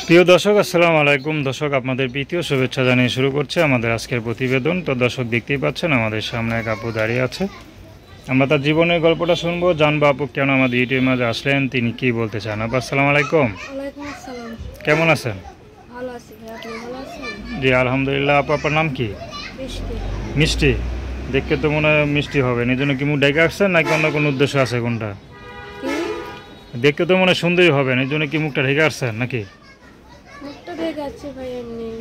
প্রিয় দর্শক, আসসালামু আলাইকুম। দর্শক, আপনাদের প্রীতীয় শুভেচ্ছা জানিয়ে শুরু করছে আমাদের আজকের প্রতিবেদন। তো দর্শক, দেখতেই পাচ্ছেন আমাদের সামনে এক আপু দাঁড়িয়ে আছে। আমরা তার জীবনের গল্পটা শুনবো, জানবো আপু কেন আমাদের ইউটিউবের মাঝে আসলেন, তিনি কি বলতে চান। আপু আসসালামু আলাইকুম। ওয়ালাইকুম আসসালাম। কেমন আছেন? ভালো আছি ভাই, আপনি ভালো আছেন? জি আলহামদুলিল্লাহ। আপু আপনার নাম কি? বৃষ্টি। মিষ্টি। দেখতে তো মনে হয় মিষ্টি হবে, এই জন্য কি মুখ ডেকে আসছেন নাকি অন্য কোনো উদ্দেশ্য আছে? কোনটা? কি? দেখতে তো মনে হয় সুন্দরী হবেন, এই জন্য কি মুখটা ঢেকে আসছেন নাকি? মুখটা দেখে যাচ্ছে ভাই, এমনি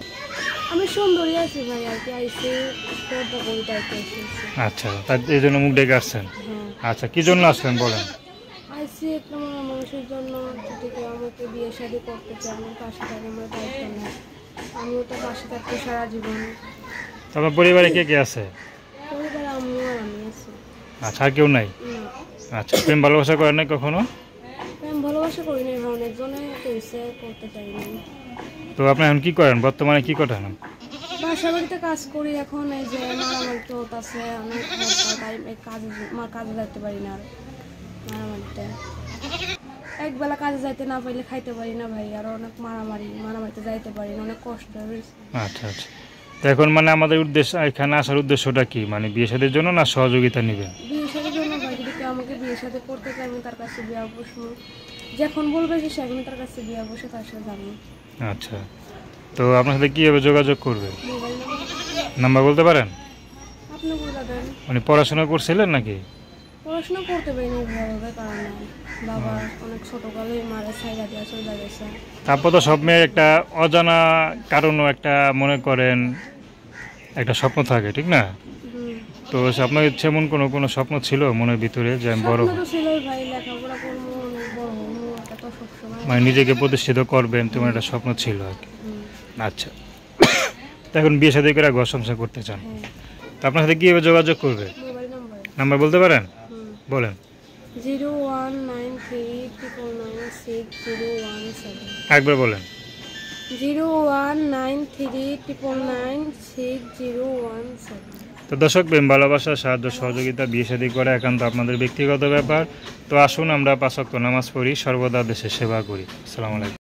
আমি সুন্দরী আছি ভাই, আর কি আইসি পর্দা করি তাই তো এসেছি। আচ্ছা, তাই এই জন্য মুখ ডেকে আসছেন। হ্যাঁ, আচ্ছা, কি জন্য আসলেন বলেন? আইসি একটা মানুষের জন্য, যদি কেউ আমাকে বিয়ে শাদী করতে চায়, আমার পাশে থাকে, আমার দায়িত্ব নেই, আমিও তো পাশে থাকতে সারা জীবন। আপনার পরিবারে কে কে আছে? পরিবারে আমিও আর আমি আছি। আচ্ছা, আর কেউ নাই? না, আচ্ছা, প্রেম ভালোবাসা করেন নাই কখনো? আমি ভালোবাসা করি না, অনেকজনে কেসে করতে চাই না। তো আপনি এখন কি করেন, বর্তমানে কি করেন? বাসা বাড়িতে কাজ করি, এখন এই যে মারামারি তো হতাছে, অনেক তাই এই কাজে যাইতে পারি না। আর মারামারিতে একবেলা কাজে যাইতে না পারলে খাইতে পারি না ভাই, আর অনেক মারামারিতে যাইতে পারি না, অনেক কষ্ট হয়েছে। আচ্ছা আচ্ছা। তো এখন মানে আমাদের উদ্দেশ্য, এখানে আসার উদ্দেশ্যটা কি, মানে বিয়ে শাদীর জন্য না সহযোগিতা নেবেন? বিয়ে সাথে জন্য ভাই, যদি কেউ আমাকে বিয়ে সাথে করতে চাই, আমি তার কাছে বিয়ে বসবো, যখন বলবে যে সে আমি তার কাছে বিয়ে বসে তার সাথে যাবো। আচ্ছা, তো আপনার সাথে কীভাবে যোগাযোগ করবে? মোবাইল নাম্বার বলতে পারেন? আপনি বলে দেন। মানে পড়াশোনা করছিলেন নাকি? পড়াশোনা করতে পারিনি ভাবে, কারণ বাবা অনেক ছোটকালে মারা ছাইরা দিয়ে চলে গেছে। তারপর তো সব মেয়ের একটা অজানা কারণও একটা মনে করেন একটা স্বপ্ন থাকে, ঠিক না? তো আপনার সেমন কোনো স্বপ্ন ছিল মনের ভিতরে যে আমি বড়, স্বপ্ন তো ছিলই ভাই, লেখাপড়া করবো, অনেক বড় হবো, এটা তো সবসময়। মানে নিজেকে প্রতিষ্ঠিত করবেন, তোমার একটা স্বপ্ন ছিল আর কি। আচ্ছা, তো এখন বিয়ে শাদী করে ঘর সংসার করতে চান, হ্যাঁ, তো আপনার সাথে কীভাবে যোগাযোগ করবে? মোবাইল নাম্বার নাম্বার বলতে পারেন? বলেন। 019399601 একবার বলেন। 019399601। তো দর্শক, প্রেম ভালোবাসা, সাহায্য সহযোগিতা, বিয়ে শাদী করা একান্ত আপনাদের ব্যক্তিগত ব্যাপার। তো আসুন আমরা 5 ওয়াক্ত নামাজ পড়ি, সর্বদা দেশের সেবা করি। আসসালামু আলাইকুম।